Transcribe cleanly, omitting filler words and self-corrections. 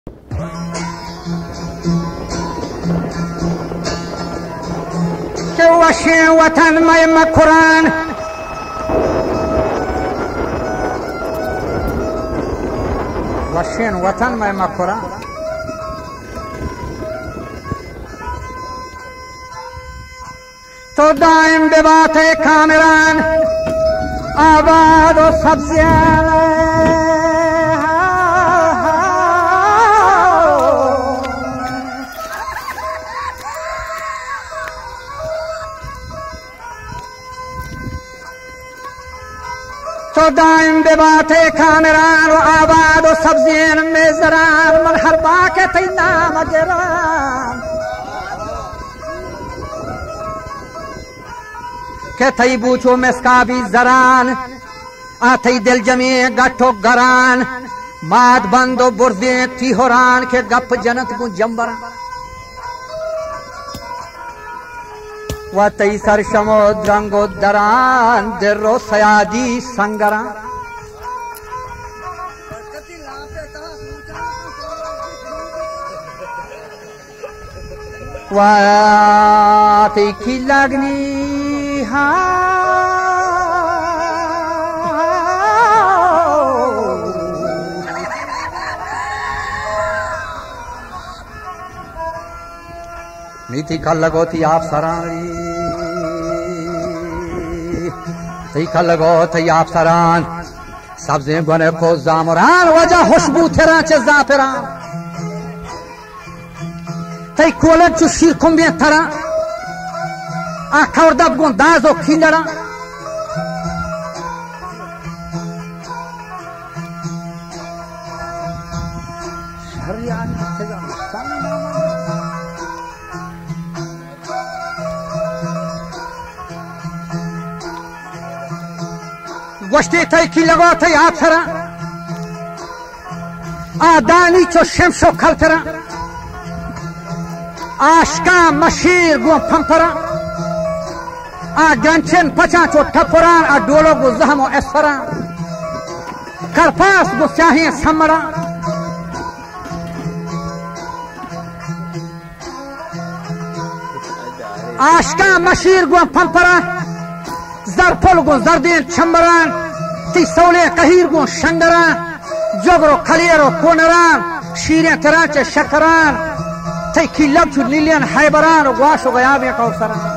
وشين وطن ما يمكران وشين وطن ما يمكران تو دائم بباتے کامران آباد و سبزیان تو دائم بباتے کامران و آباد و سبزیان میزران من ہر باکے تی نام گران کہ تئی بوچو مسکابی زران آتی دل جمی گٹو گران ماد بندو برزیں تیہران کے گپ جنت کو جمبران و تئی سرشمو درنگو دران در رو سیادی سنگران و تی کی لگنی मीठी कल लगो थी आप सरानी थी कल लगो थी आप सरान सब्ज़े बने को जामरान वजह खुशबू थेरा चे जाफरान थी कोलक चु शीर कुंबे थरा आखर दब गुन दाजो खिलरा गोश्ते थई की लगो थई आप सरा आदानी चो शमशो खलतरा आशका मशीर गो फंपरा आ गंचन पचा चो ठपरा आ डोलो गो जहमो एसरा करपास गो चाहे समरा आशका मशीर गो फंपरा जरफल गो जरदीन छंबरान ती सोले कहीर गो शंगरान जोगरो खलियरो कोनरान शीरे तराचे शकरान ती की लबचु लीलियन हैबरान वाशो गयाबे कौसरान